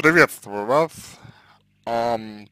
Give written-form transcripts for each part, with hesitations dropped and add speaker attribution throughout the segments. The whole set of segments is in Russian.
Speaker 1: Приветствую вас. Ам,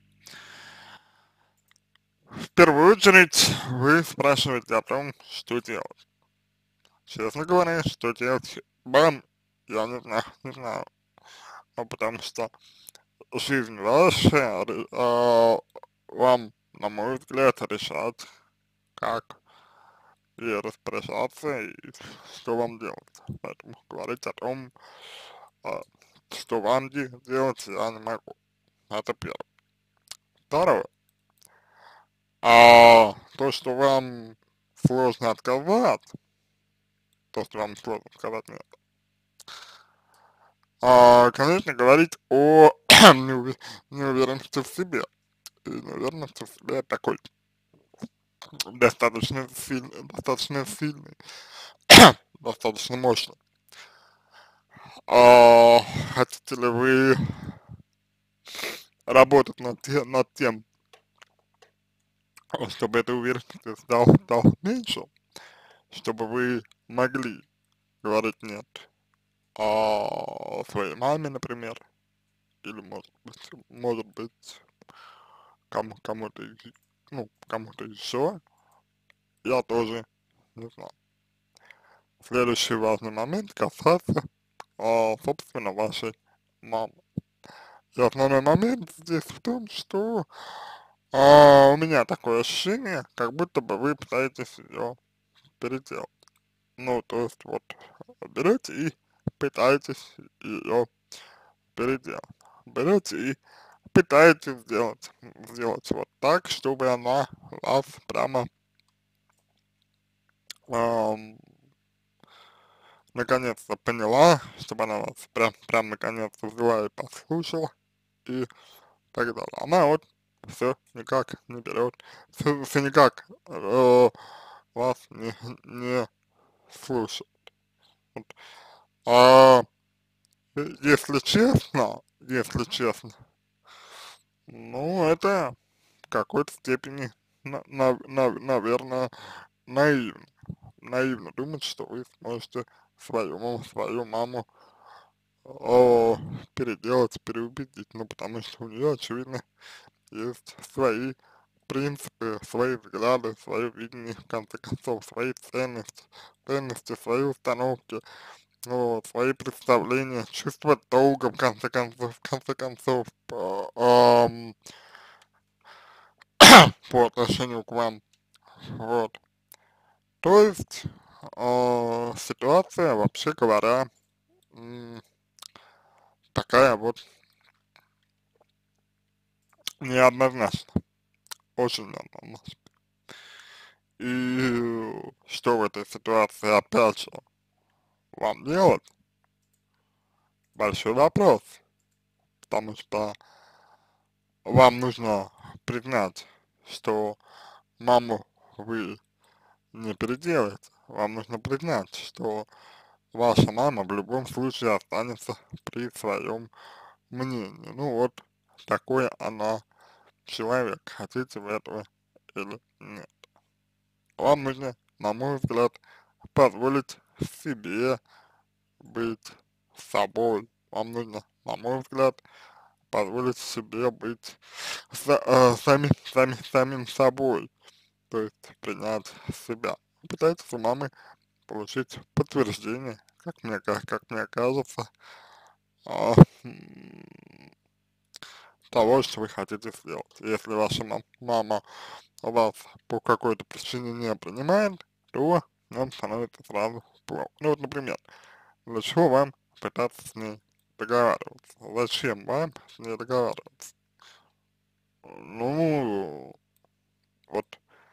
Speaker 1: в первую очередь вы спрашиваете о том, что делать. Честно говоря, что делать вам, я не знаю, потому что жизнь ваша, вам, на мой взгляд, решать, как ей распоряжаться и что вам делать. Поэтому говорить о том, а, что вам делать, я не могу. Это первое. Второе. То, что вам сложно отказать, то, что вам сложно сказать нет. Конечно, говорить о неуверенности в себе. И неуверенности в себе это такой достаточно сильный, достаточно мощный. Хотите ли вы работать над тем, чтобы эта уверенность стала меньше, чтобы вы могли говорить нет своей маме, например, или может быть кому-то, ну, кому-то еще, я тоже не знаю. Следующий важный момент касается, собственно, вашей мамы. И основной момент здесь в том, что у меня такое ощущение, как будто бы вы пытаетесь ее переделать. Ну, то есть вот берете и пытаетесь ее переделать. Берете и пытаетесь сделать вот так, чтобы она вас прямо ам, наконец-то поняла, чтобы она вас прям наконец-то взяла и послушала и так далее. Она вот все никак не берет, все никак вас не слушает. Вот. А если честно, ну это в какой-то степени, наверное, наивно. Наивно думать, что вы сможете свою маму о, переделать, переубедить, ну, потому что у нее, очевидно, есть свои принципы, свои взгляды, свое видение, в конце концов, свои ценности, свои установки, вот, свои представления, чувство долга, в конце концов, по отношению к вам, вот. То есть, ситуация, вообще говоря, м, такая вот неоднозначная, очень неоднозначная. И что в этой ситуации, опять же, вам делать? Большой вопрос, потому что вам нужно признать, что маму вы не переделаете. Вам нужно признать, что ваша мама в любом случае останется при своем мнении. Ну вот, такой она человек, хотите вы этого или нет. Вам нужно, на мой взгляд, позволить себе быть собой. Вам нужно, на мой взгляд, позволить себе быть самим собой, то есть принять себя. Пытайтесь у мамы получить подтверждение, как мне кажется, а, м, того, что вы хотите сделать. Если ваша мама вас по какой-то причине не принимает, то нам становится сразу плохо. Ну вот, например, для чего вам пытаться с ней договариваться? Зачем вам с ней договариваться? Ну, вот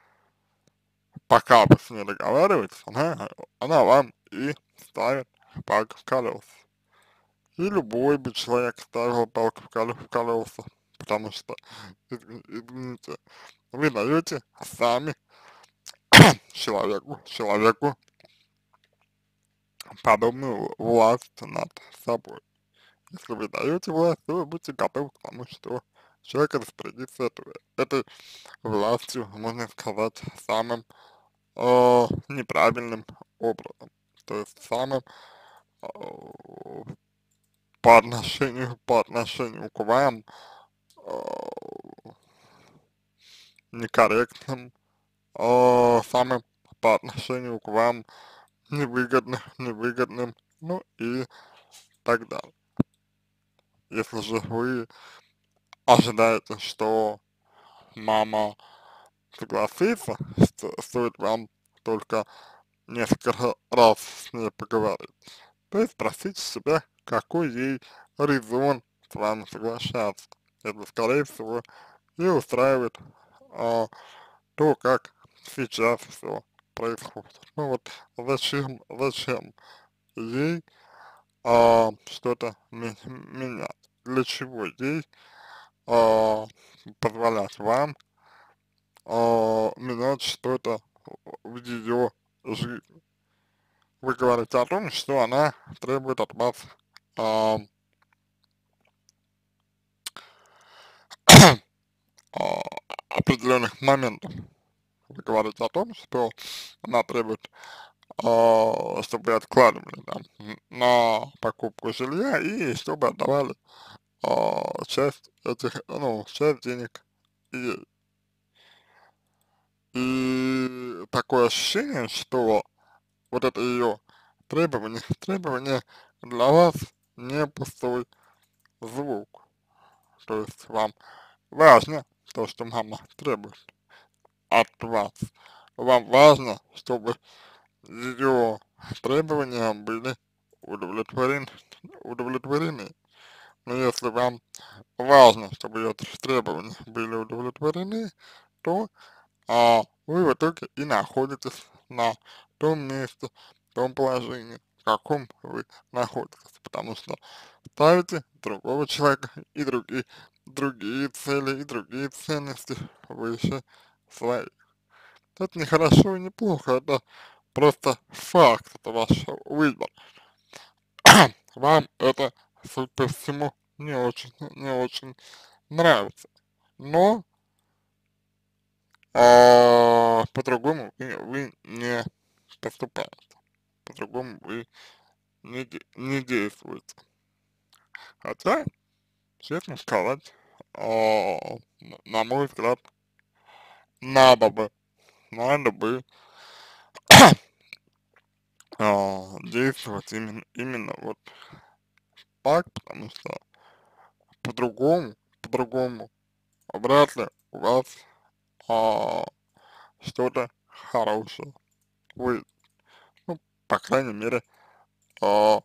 Speaker 1: пока вы с ней договариваетесь, она вам и ставит палку в колеса. И любой бы человек ставил палку в колеса, потому что, извините, вы даете сами человеку подобную власть над собой. Если вы даете власть, то вы будете готовы к тому, что человек распорядится этой властью, можно сказать, самым неправильным образом. То есть самым, э, по отношению к вам некорректным, самым по отношению к вам невыгодным, ну и так далее. Если же вы ожидаете, что мама согласится, стоит вам только несколько раз с ней поговорить, то есть спросите себя, какой ей резон с вами соглашаться. Это, скорее всего, и устраивает то, как сейчас все происходит. Ну вот зачем ей что-то менять? Для чего ей а, позволять вам менять что-то в ее жизни? Вы говорите о том, что она требует от вас а, а, определенных моментов. Вы говорите о том, что она требует, чтобы вы откладывали там на покупку жилья и чтобы отдавали часть этих, ну, часть денег ей. И такое ощущение, что вот это ее требование для вас не пустой звук. То есть вам важно то, что мама требует от вас. Вам важно, чтобы ее требования были удовлетворены, удовлетворены. Но если вам важно, чтобы ее требования были удовлетворены, то вы в итоге и находитесь на том месте, в том положении, в каком вы находитесь, потому что ставите другого человека и другие цели и другие ценности выше своих. Это не хорошо и не плохо, это просто факт, это ваш выбор. Вам это, судя по всему, не очень нравится. Но по-другому вы не поступаете, по-другому вы не действуете. Хотя, честно сказать, на мой взгляд, надо бы, надо бы действовать именно вот так, потому что по-другому вряд ли у вас а, что-то хорошее выйдет. Ну, по крайней мере, в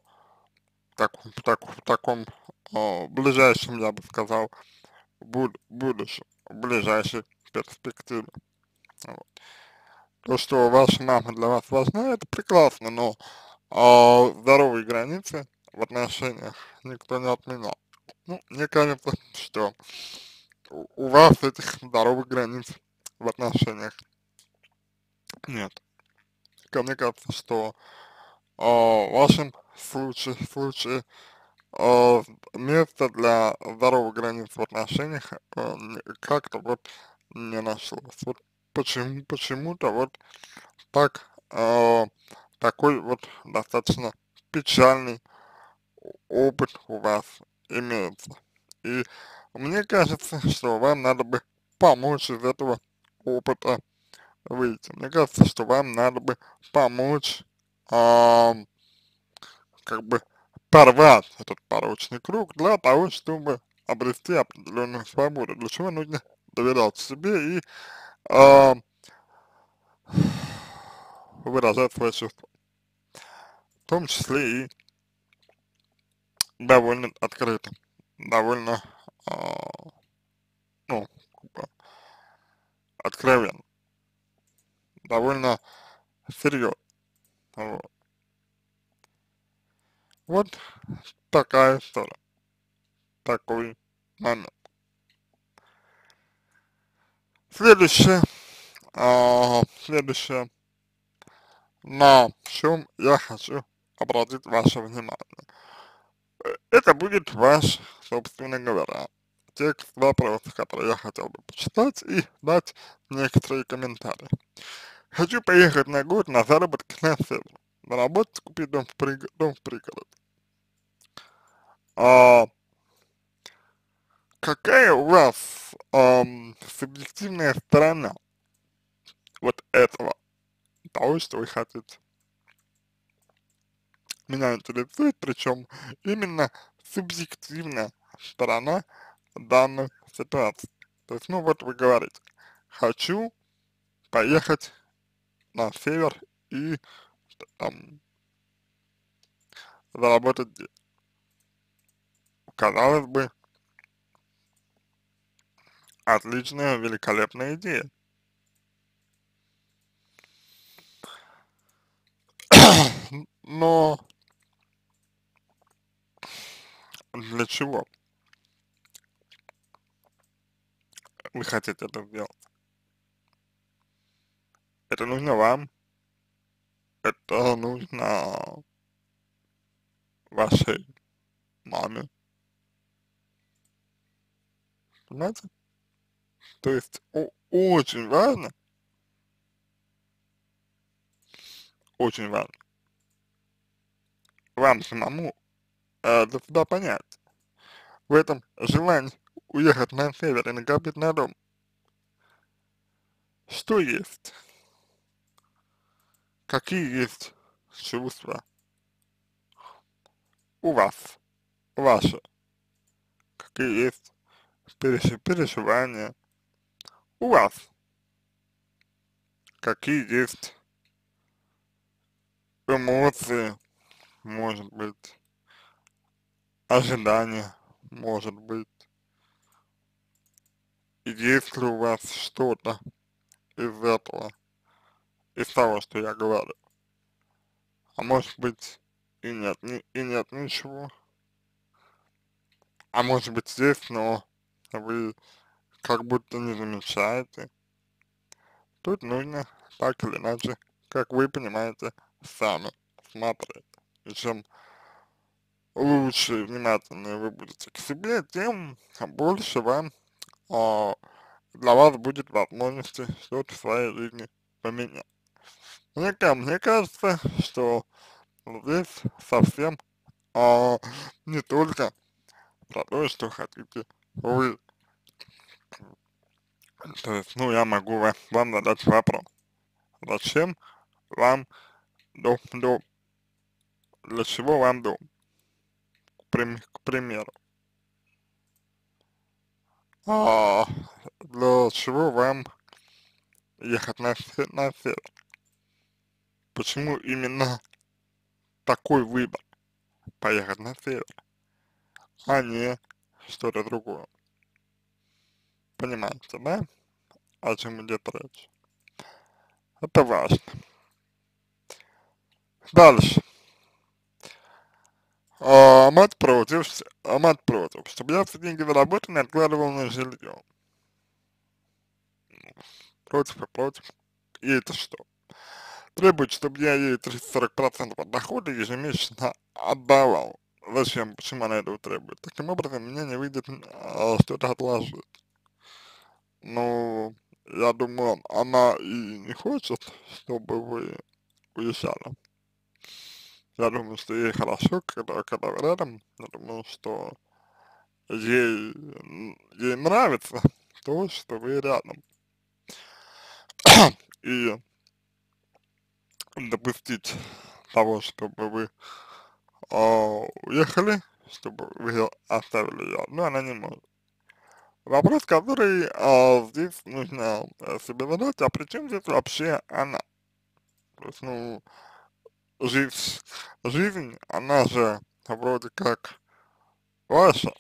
Speaker 1: таком ближайшем, я бы сказал, будущем, в ближайшей перспективе. Вот. То, что ваша мама для вас важна, это прекрасно, но здоровые границы в отношениях никто не отменял. Ну, мне кажется, что у вас этих здоровых границ в отношениях нет. Мне кажется, что в вашем случае а, место для здоровых границ в отношениях как-то вот не нашлось. Вот почему-то вот так, такой вот достаточно печальный опыт у вас имеется. И мне кажется, что вам надо бы помочь из этого опыта выйти. Мне кажется, что вам надо бы помочь, как бы порвать этот порочный круг для того, чтобы обрести определенную свободу, для чего нужно доверять себе и а, выражать свои чувства, в том числе и довольно открыто, довольно, ну, как бы откровенно, довольно серьезно. Вот. Вот такая история, такой момент. Следующее, на чем я хочу обратить ваше внимание. Это будет ваш, собственно говоря, текст вопроса, который я хотел бы почитать и дать некоторые комментарии. Хочу поехать на год на заработки на север. На работе купить дом в пригороде. А, какая у вас субъективная сторона вот этого, того, что вы хотите? Меня интересует, причем именно субъективная сторона данной ситуации. То есть, ну вот вы говорите, хочу поехать на север и там заработать денег. Казалось бы, отличная, великолепная идея. Но для чего вы хотите это сделать? Это нужно вам, это нужно вашей маме, понимаете? То есть очень важно вам самому для себя понять, в этом желании уехать на север и накопить на дом, что есть, какие есть чувства у вас, ваши, какие есть переживания у вас, какие есть эмоции, может быть, ожидания, может быть, есть ли у вас что-то из этого, из того, что я говорю, а может быть и нет ничего, а может быть есть, но вы как будто не замечаете. Тут нужно так или иначе, как вы понимаете, сами смотреть. И чем лучше и внимательнее вы будете к себе, тем больше вам а, для вас будет возможности что-то в своей жизни поменять. Мне кажется, что здесь совсем не только про то, что хотите вы. То есть, ну, я могу вам задать вопрос. Зачем вам дом? Для чего вам дом? К примеру. А, для чего вам ехать на север? Почему именно такой выбор поехать на север, а не что-то другое? Понимаете, да? О чем идет речь? Это важно. Дальше. Мать против, чтобы я все деньги заработанные откладывал на жилье. Против и против. И это что? Требует, чтобы я ей 30-40% от дохода ежемесячно отдавал. Зачем? Почему она этого требует? Таким образом, мне не выйдет что-то отложить. Ну, я думаю, она и не хочет, чтобы вы уезжали. Я думаю, что ей хорошо, когда вы рядом. Я думаю, что ей нравится то, что вы рядом. И допустить того, чтобы вы уехали, чтобы вы оставили ее, но она не может. Вопрос, который здесь нужно себе задать, а при чем здесь вообще она? То есть, ну, жизнь, жизнь, она же вроде как ваша,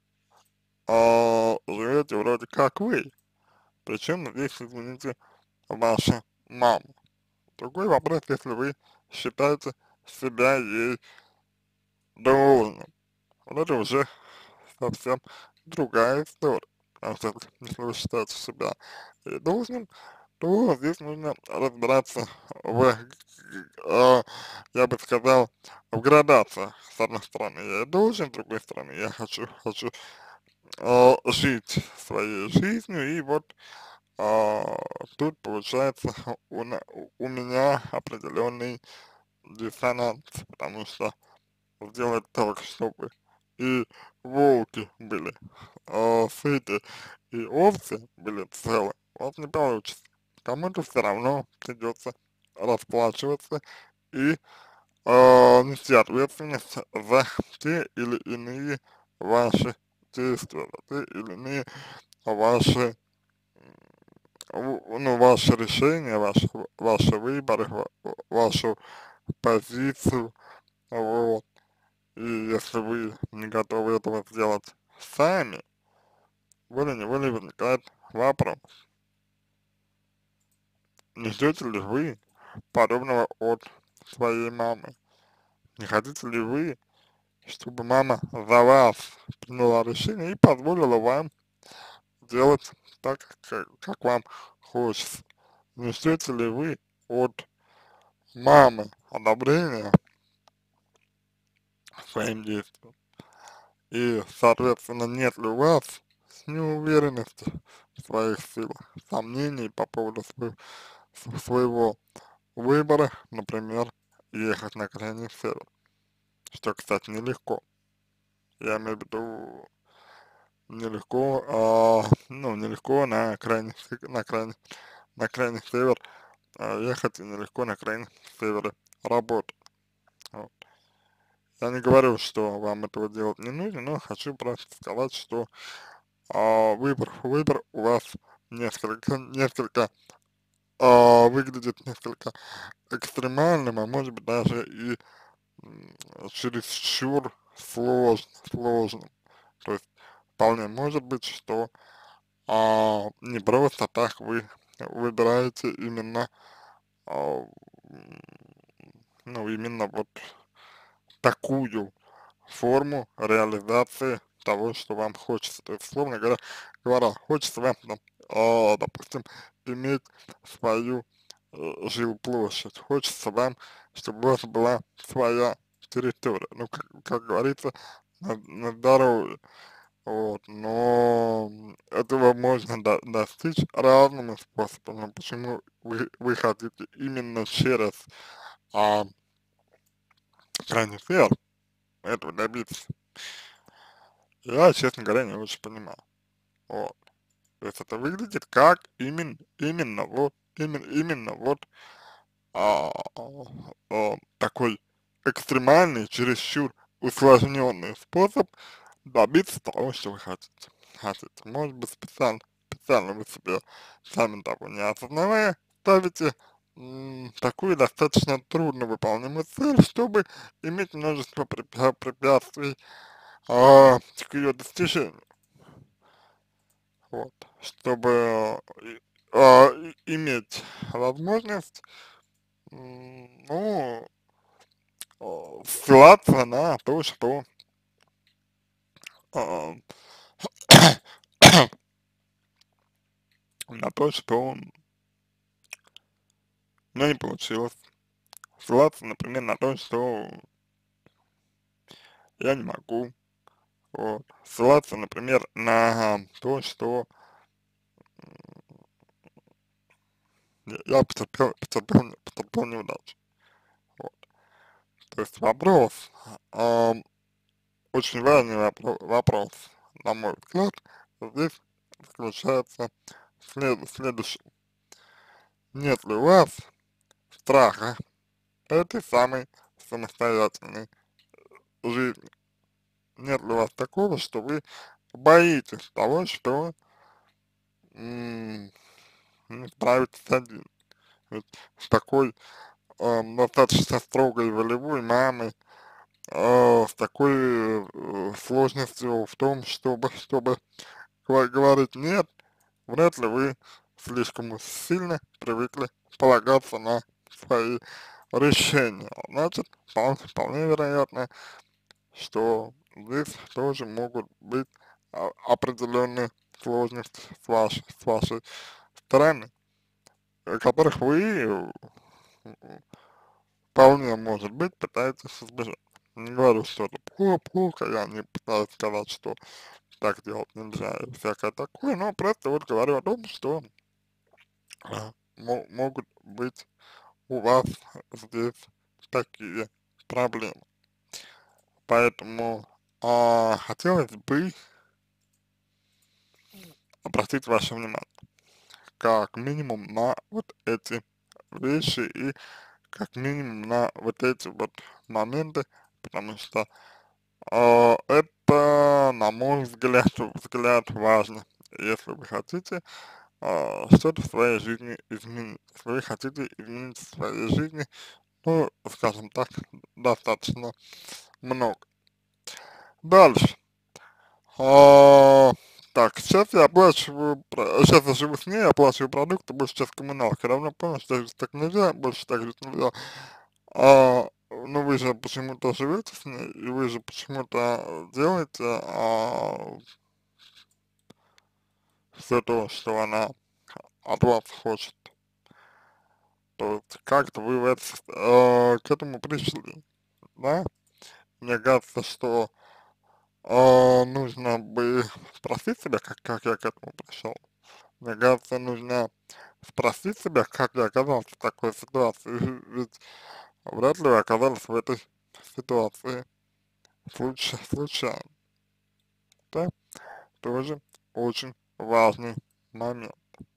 Speaker 1: а живете вроде как вы. Причем здесь, извините, ваша мама. Другой вопрос, если вы считаете себя ей должным. Вот это уже совсем другая история. Потому что если вы считаете себя должным, то здесь нужно разбираться в, я бы сказал, в градациях. С одной стороны, я должен, с другой стороны, я хочу жить своей жизнью, и вот тут получается у меня определенный диссонанс, потому что сделать так, чтобы и волки были сыты, и овцы были целы, у вас не получится. Кому-то все равно придется расплачиваться и нести ответственность за те или иные ваши действия, за те или иные ваши, ну, ваши решения, ваши выборы, вашу позицию, вот. И если вы не готовы этого сделать сами, волей-неволей возникает вопрос, не ждете ли вы подобного от своей мамы? Не хотите ли вы, чтобы мама за вас приняла решение и позволила вам делать так, как вам хочется? Не ждете ли вы от мамы одобрения своим действиям? И, соответственно, нет ли у вас неуверенности в своих силах, сомнений по поводу своего выбора, например, ехать на крайний север, что, кстати, нелегко. Я имею в виду нелегко, ну, нелегко на крайний, на крайний север ехать и нелегко на крайний севере работать. Вот. Я не говорю, что вам этого делать не нужно, но хочу просто сказать, что выбор у вас несколько выглядит несколько экстремальным, а может быть даже и чересчур сложным. То есть вполне может быть, что не просто так вы выбираете именно, а, м, ну, именно вот такую форму реализации того, что вам хочется. То есть, условно говоря, хочется вам, там, допустим, иметь свою жилплощадь, хочется вам, чтобы у вас была своя территория, ну, как говорится, на здоровье. Вот, но этого можно достичь разными способами. Почему вы хотите именно через а, крайний север этого добиться? Я, честно говоря, не очень понимаю. Вот. То есть это выглядит как именно вот такой экстремальный, чересчур усложненный способ добиться того, что вы хотите. Может быть, специально вы себе, сами того не осознавая, ставите такую достаточно трудно выполнимую цель, чтобы иметь множество препятствий к ее достижению. Вот. Чтобы иметь возможность, ну, ссылаться на то, что а, на то, что ну, не получилось. Ссылаться, например, на то, что я не могу. Вот. Ссылаться, например, на то, что я потерпел неудачу. Вот. То есть вопрос, очень важный вопрос, на мой взгляд, здесь заключается в следующем. Нет ли у вас страха этой самой самостоятельной жизни? Нет ли у вас такого, что вы боитесь того, что не справитесь один? Ведь с такой достаточно строгой волевой мамой, с такой сложностью в том, чтобы говорить нет, вряд ли вы слишком сильно привыкли полагаться на свои решения. Значит, вполне вероятно, что здесь тоже могут быть определенные сложности с вашей стороны, которых вы вполне может быть пытаетесь избежать. Не говорю, что это плохо, я не пытаюсь сказать, что так делать нельзя и всякое такое, но просто вот говорю о том, что могут быть у вас здесь такие проблемы. Поэтому хотелось бы обратить ваше внимание как минимум на вот эти вещи и как минимум на вот эти вот моменты, потому что это, на мой взгляд важно, если вы хотите что-то в своей жизни изменить, если вы хотите изменить в своей жизни, ну, скажем так, достаточно много. Дальше. А, так, сейчас я оплачиваю, сейчас я живу с ней, оплачиваю продукты, больше сейчас коммуналка. Равно понял, что так так нельзя, больше так жить нельзя. Ну вы же почему-то живете с ней, и вы же почему-то делаете все то, что она от вас хочет. То есть как-то вы к этому пришли, да? Мне кажется, что нужно бы спросить себя, как я к этому пришел. Мне кажется, нужно спросить себя, как я оказался в такой ситуации, ведь вряд ли вы оказались в этой ситуации случайно, да? Тоже очень важный момент.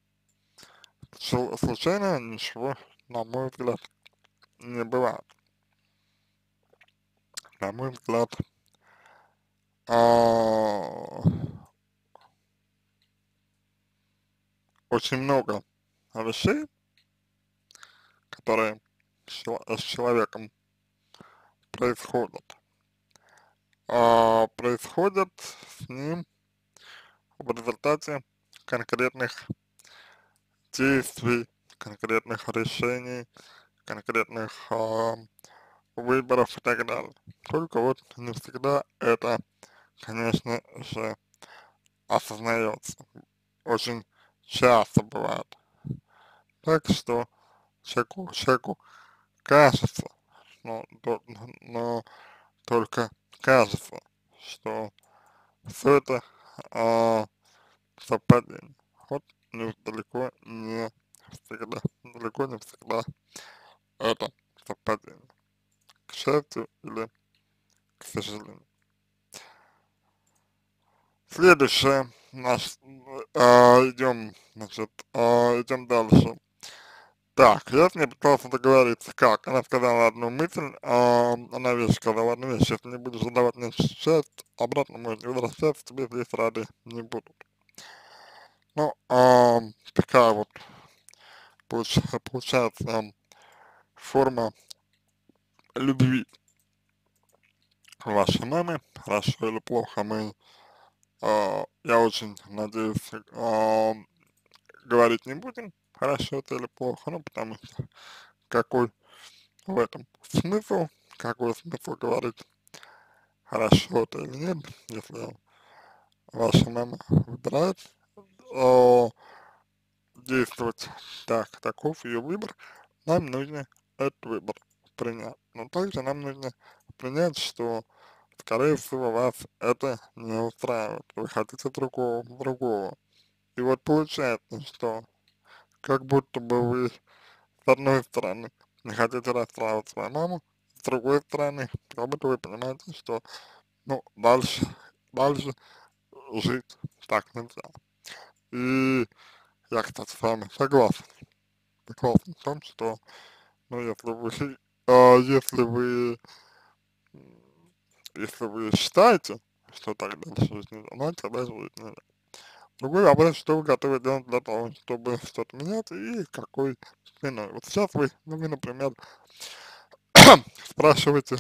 Speaker 1: Случайно ничего, на мой взгляд, не бывает. На мой взгляд, а, очень много вещей, которые с человеком происходят, происходят с ним в результате конкретных действий, конкретных решений, конкретных выборов и так далее. Только вот не всегда это, конечно же, осознается. Очень часто бывает так, что человеку кажется, но только кажется, что все это а, совпадение. Вот далеко не далеко не всегда это совпадение. К счастью или к сожалению. Следующее, идем дальше. Так, я с ней пытался договориться, как? Она сказала одну мысль, она вещь сказала одну вещь, если не будешь задавать мне сейчас, обратно можешь не возвращаться, тебе здесь рады не будут. Ну, такая вот получается форма любви вашей мамы, хорошо или плохо, я очень надеюсь, говорить не будем, хорошо это или плохо, ну, потому что какой в этом смысл, какой смысл говорить, хорошо это или нет, если ваша мама выбирает о, действовать так, таков ее выбор, нам нужно этот выбор принять. Но также нам нужно принять, что, скорее всего, вас это не устраивает. Вы хотите другого. И вот получается, что как будто бы вы, с одной стороны, не хотите расстраивать свою маму, с другой стороны, как будто вы понимаете, что, ну, дальше жить так нельзя. И я, кстати, с вами согласен в том, что, ну, если вы, м, если вы считаете, что так дальше жить нельзя, ну, тогда жить нельзя. Другой вопрос, что вы готовы делать для того, чтобы что-то менять, и какой ценой. Вот сейчас вы, например, спрашиваете,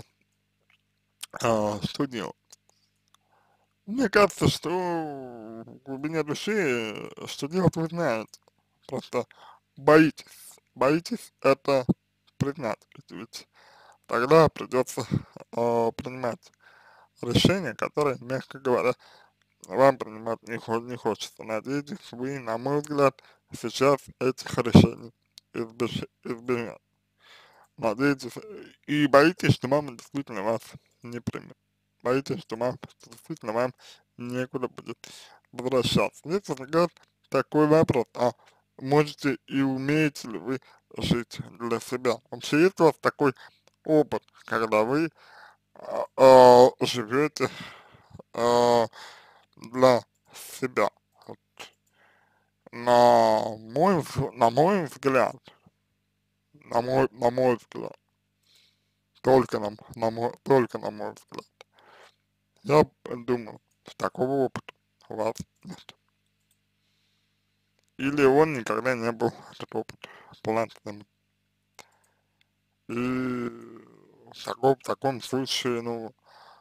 Speaker 1: что делать. Мне кажется, что в глубине души, что делать вы знаете. Просто боитесь это признать. Ведь тогда придется принимать решение, которое, мягко говоря, вам принимать не хочется. Надеюсь, вы, на мой взгляд, сейчас этих решений избежать. Надеетесь и боитесь, что мама действительно вас не примет. Боитесь, что мама действительно вам некуда будет возвращаться. Здесь возникает такой вопрос, можете и умеете ли вы жить для себя? Вообще есть у вас такой опыт, когда вы живете э, для себя. Вот. На мой взгляд, на мой взгляд, только на мой взгляд, я думаю, что такого опыта у вас нет. Или он никогда не был, этот опыт, полноценным. И в таком случае, ну,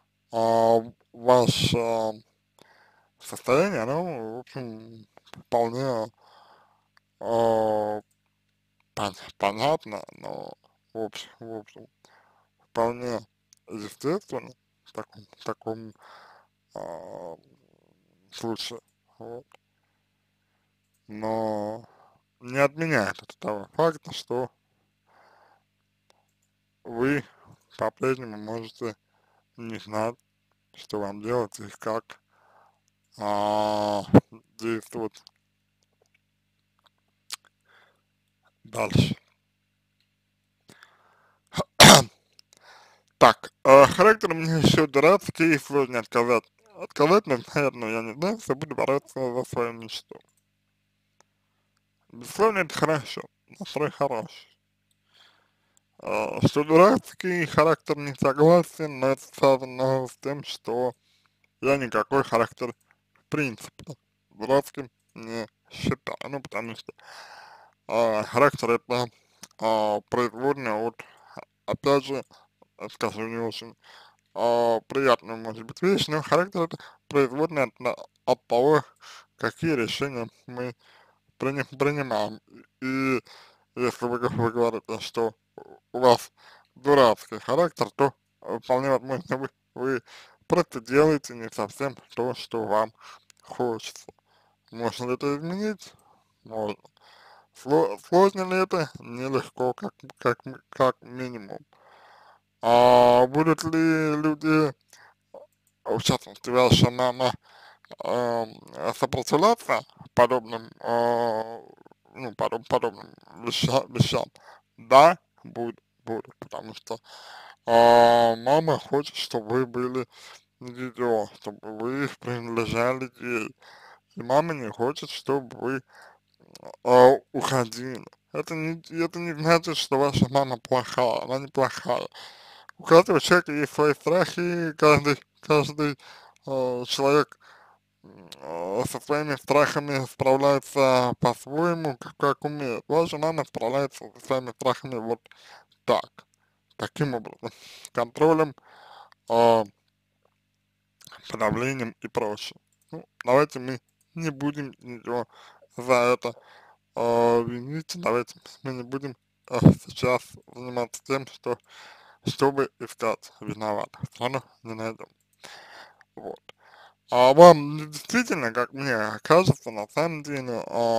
Speaker 1: ваше состояние, оно, в общем, вполне а, понятно, но в общем, вполне естественно в таком а, случае, вот. Но не отменяет это того факта, что вы по-прежнему можете не знать, что вам делать и как а, действовать дальше. Так, характер мне еще дурацкий, сложно отказать. Отказать, наверное, я не знаю, все буду бороться за свою мечту. Безусловно, это хорошо, настрой хороший. Что дурацкий, характер не согласен, но это связано с тем, что я никакой характер в принципе дурацким не считаю, ну, потому что характер это производная от, опять же, скажу не очень приятную, может быть, вещь, но характер это производная от того, какие решения мы принимаем. И если вы говорите, что у вас дурацкий характер, то вполне возможно вы просто делаете не совсем то, что вам хочется. Можно ли это изменить? Можно. Сложно ли это? Нелегко, как минимум. А будут ли люди, в частности, ваша мама, сопротивляться подобным, подобным вещам? Да, будут, потому что мама хочет, чтобы вы были ее, чтобы вы принадлежали ей. И мама не хочет, чтобы вы уходили. Это не значит, что ваша мама плохая, она не плохая. У каждого человека есть свои страхи, каждый человек со своими страхами справляется по-своему, как умеет. Ваша мама справляется со своими страхами вот так, таким образом, контролем, э, подавлением и прочее. Ну, давайте мы не будем ее за это винить, давайте мы не будем сейчас заниматься тем, чтобы искать виноватых, все равно не найдем. Вот. А вам действительно, как мне кажется, на самом деле,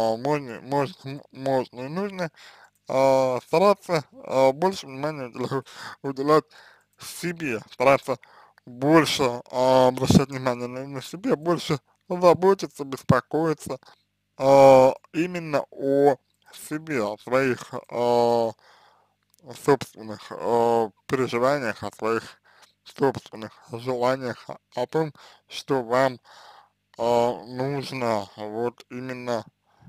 Speaker 1: можно и нужно стараться больше внимания уделять себе, стараться больше обращать внимание на себе, больше заботиться, беспокоиться именно о себе, о своих собственных переживаниях, о своих собственных желаниях, о том, что вам нужно вот именно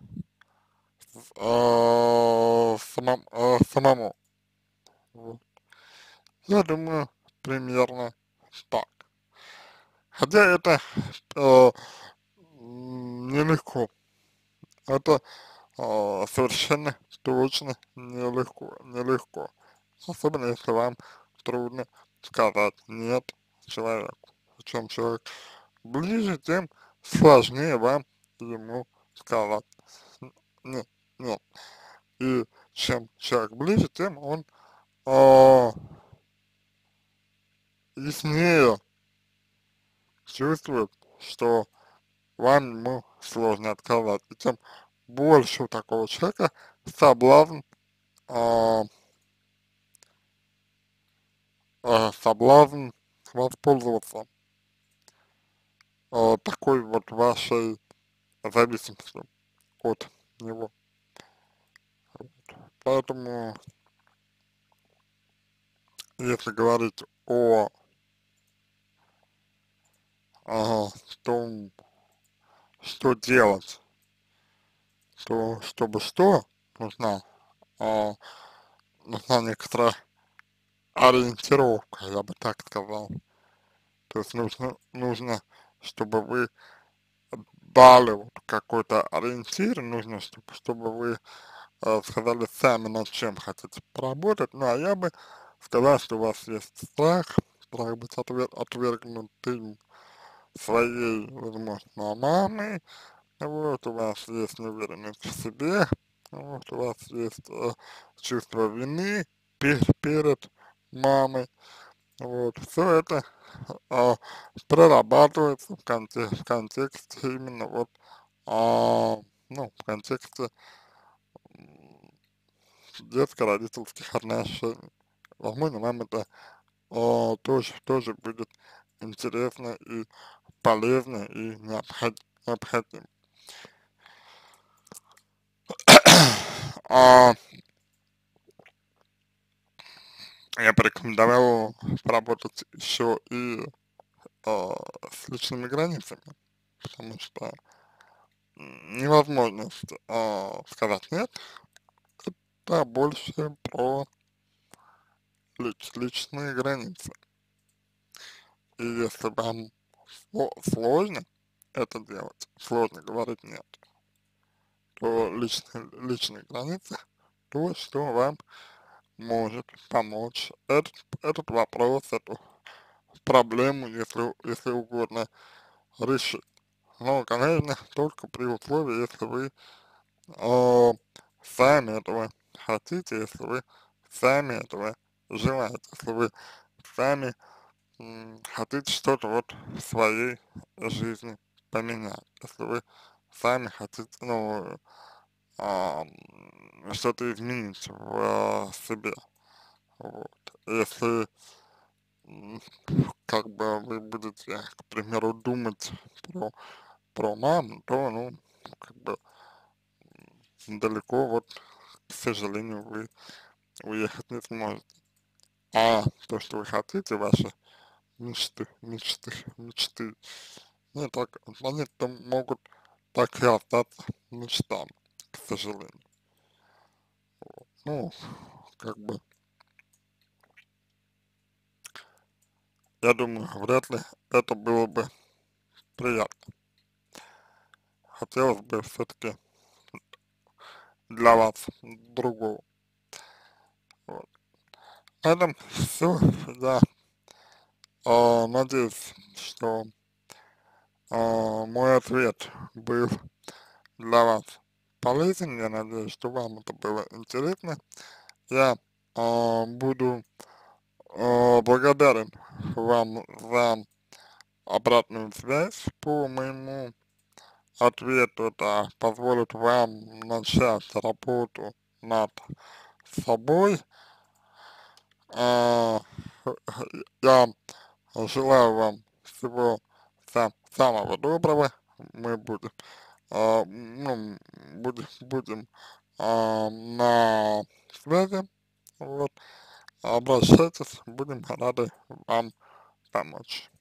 Speaker 1: самому. Вот. Я думаю, примерно так. Хотя это нелегко. Это совершенно точно нелегко. Особенно если вам трудно сказать нет человеку. Чем человек ближе, тем сложнее вам ему сказать нет, нет. И чем человек ближе, тем он а, яснее чувствует, что вам ему сложно отказать. И тем больше у такого человека соблазн, а, соблазн воспользоваться такой вот вашей зависимостью от него. Поэтому, если говорить о что, что делать, чтобы что, нужна, а, нужна некоторая ориентировка, я бы так сказал. То есть нужно, чтобы вы дали вот какой-то ориентир, нужно, чтобы вы сказали сами, над чем хотите поработать. Ну, а я бы сказал, что у вас есть страх быть отвергнутым своей, возможно, мамой, вот, у вас есть неуверенность в себе, вот, у вас есть чувство вины перед мамой, вот, все это а, прорабатывается в контексте именно вот, ну, в контексте детско-родительских отношений. Возможно, вам это тоже будет интересно и полезно и необходимо. А, я порекомендовал поработать еще и с личными границами, потому что невозможность сказать нет, это больше про личные границы. И если вам сложно это делать, сложно говорить нет, то личные границы, то, что вам может помочь этот вопрос, эту проблему, если угодно, решить. Но, конечно, только при условии, если вы э, сами этого хотите, если вы сами этого желаете, если вы сами хотите что-то вот в своей жизни поменять, если вы сами хотите, ну, что-то изменить в себе, вот. Если как бы вы будете, к примеру, думать про, про маму, то, ну, как бы далеко вот, к сожалению, вы уехать не сможете. А то, что вы хотите, ваши мечты, ну, так, они-то могут так и остаться мечтами, к сожалению. Ну, как бы, я думаю, вряд ли это было бы приятно. Хотелось бы все-таки для вас другого. Вот. На этом все. Я надеюсь, что мой ответ был для вас полезен. Я надеюсь, что вам это было интересно. Я буду благодарен вам за обратную связь по моему ответу. Это позволит вам начать работу над собой. А, я желаю вам всего самого доброго. Мы будем, ну, будем на связи. Вот. Обращайтесь, будем рады вам помочь.